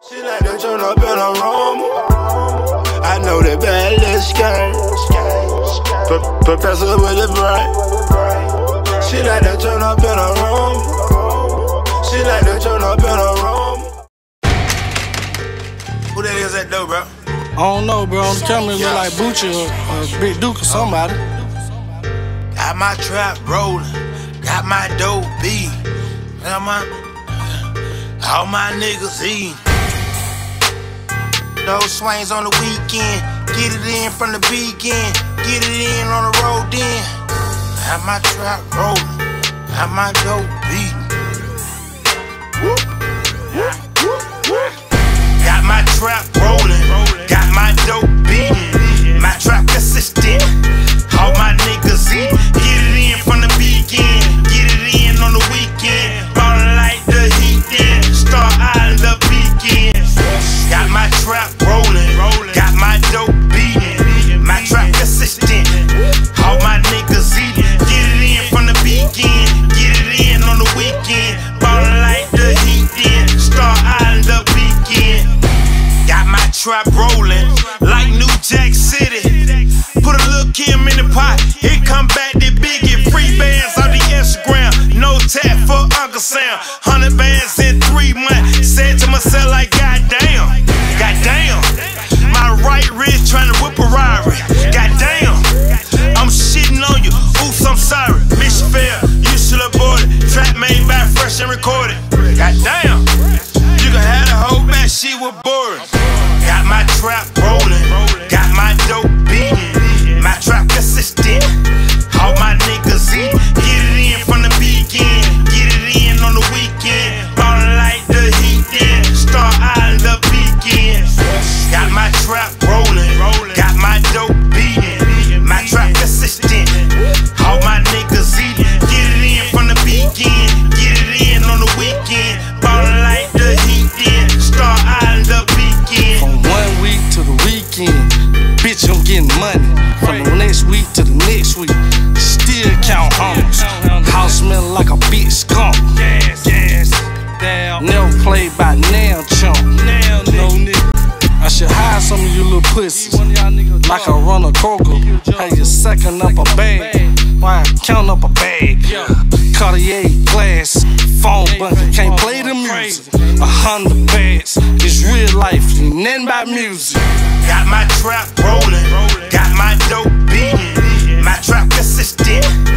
She like to turn up in a room. I know that bad little skirt. Professor with the brain. She like to turn up in a room. She like to turn up in a room. Who that is that though, bro? I don't know, bro. On the camera it look like Bucci or Big Duke or somebody. Got my trap rolling, got my dope beat, got all my niggas eating. Those swings on the weekend, get it in from the begin, get it in on the road then. Got my trap rolling, got my dope beat. Got my trap rolling, got my dope beat. My trap consistent, all my niggas eat. Get it in from the begin, get it in on the weekend. Ballin' like the heat then, Star Island the weekend. Got my trap rolling, got my dope beatin'. My trap consistent, all my niggas eat. Get it in from the begin, get it in on the weekend. Ballin' like the heat then, Star Island the weekend. Got my trap rolling, like New Jack City. Put a little Kim in the pot, it come back to Biggie. Free bands on the Instagram, no tap for Uncle Sam. 100 bands in 3 months, said to myself like goddamn, goddamn. My right wrist trying to whip a Rari, goddamn. I'm shitting on you, oops I'm sorry. Mission failed, you should abort it. Trap made by Fresh and recorded, goddamn. You can have the whole back, she was boring. Got my trap rolling, got my dope beatin'. My trap consistent, all my niggas eat. Get it in from the begin, get it in on the weekend. Ballin' like the heat then, Star Island the weekend. Got my trap rolling, got my dope beatin'. My trap consistent, all my niggas eat. Get it in from the begin, get it in on the weekend. Ballin' like the heat then, Star Island the weekend. From 1 week to the weekend, bitch, I'm getting money. From the next week to the next week, still count homies. House smelling like a bitch skunk. Never played by now chump. No nigga. I should hire some of you little pussies, like I run a Kroger. Hey, you sucking up a bag, why count up a bag? Cartier glass, phone bunker, can't play the music. 100 bags, it's real life, ain't nothing about music. Got my trap rolling, got my dope beatin'. My trap consistent,